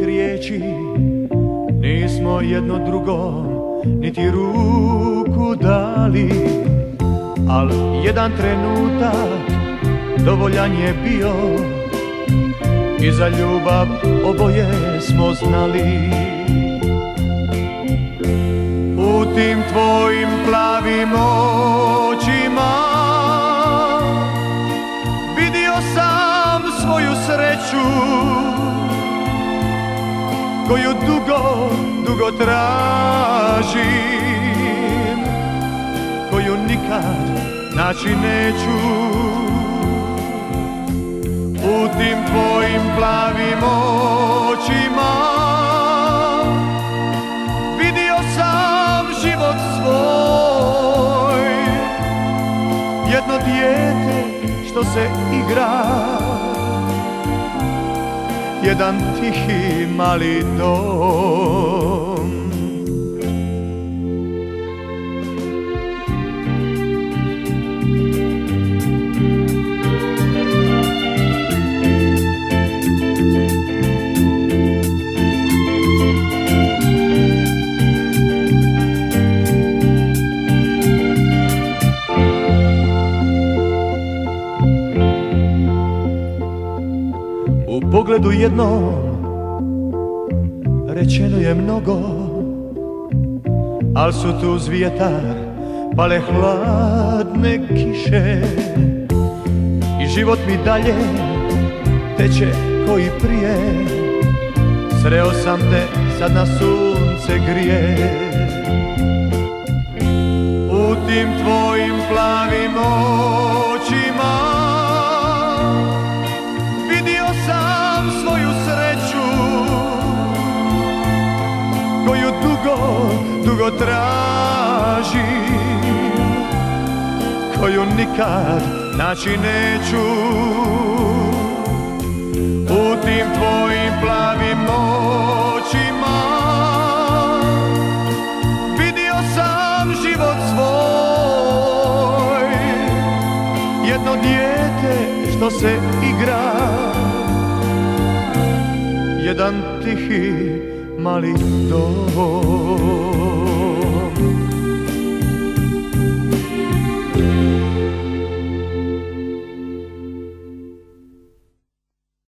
riječi, nismo jedno drugom niti ruku dali, al jedan trenutak dovoljan je bio i za ljubav oboje smo znali. U tim tvojim plavim očima vidio sam svoju sreću koju dugo, dugo tražim, koju nikad naći neću. U tim tvojim plavim očima vidio sam život svoj, jedno dijete što se igra, jedan tihi mali dom. U pogledu jednom rečeno je mnogo, al su tu uz vjetar pale hladne kiše i život mi dalje teče ko i prije. Sreo sam te, sad na sunce grije. U tim tvojim plavim očima vidio sam svoju sreću koju dugo, dugo tražim, koju nikad naći neću. U tim tvojim plavim očima vidio sam život svoj, jedno dijete što se igra, jedan tihi mali dom.